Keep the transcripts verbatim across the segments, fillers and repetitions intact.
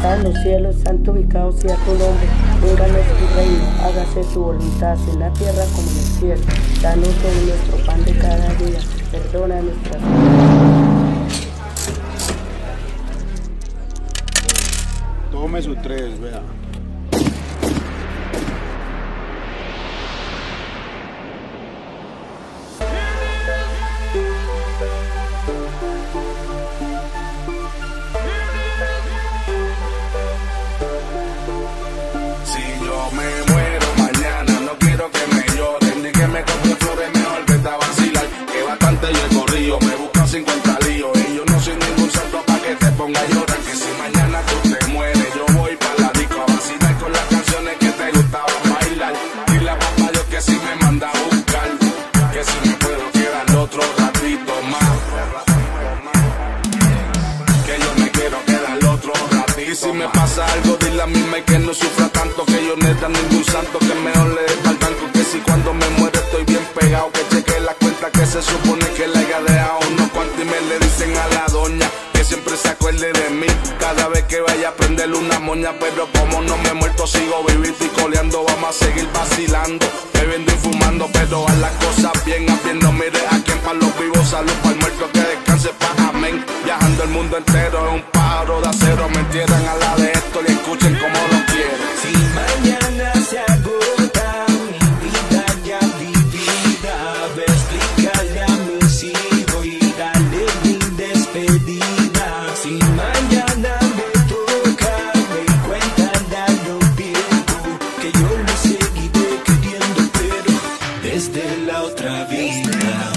está en los cielos, santificado sea tu nombre, venga nuestro reino, hágase tu voluntad en la tierra como en el cielo. Danos hoy nuestro pan de cada día, perdona nuestras ofensas. Tome su tres, vea. Si yo me muero mañana, no quiero que me lloren ni que me compre flores, mejor vete a vacilar. Que bastante yo he corrido, me buscan cincuenta líos. Y yo no soy ningún santo pa' que te ponga a llorar. Que si mañana tú te mueres, yo voy pa' la disco a vacilar con las canciones que te gustaban bailar. Dile a papá Dios que si me manda a buscar, que si me puedo quedar otro ratito más, que yo me quiero quedar otro ratito. Y si me pasa algo, dile a mi y que no sufra tanto, que yo no era ningún santo, que mejor le dé pa'l banco. Que si cuando me muero estoy bien pegado, que cheque la cuenta que se supone que le haya dejado unos cuantos. Y me le dicen a la doña que siempre se acuerde de mí cada vez que vaya a prenderle una moña. Pero como no me he muerto, sigo vivito y coleando. Vamos a seguir vacilando, bebiendo y fumando, pero a las cosas bien, a bien. No mire a quien pa' los vivos, salud pa' el muerto, que descanse pa' amén. Viajando el mundo entero es un pájaro de acero. Me entierran a la de esto y escuchen como lo quieren. Si mañana se agota mi vida ya vivida, ve a explicarle a mis hijos y darle mi despedida. Si mañana me toca, me cuentan darlo tiempo, que yo lo seguiré queriendo, pero desde la otra vida.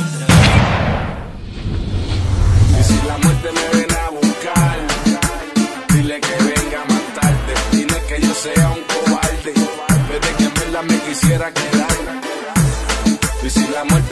Y si la muerte me viene a buscar, dile que venga más tarde. Dile que yo sea un cobarde, desde que en verdad me quisiera quedar. Y si la muerte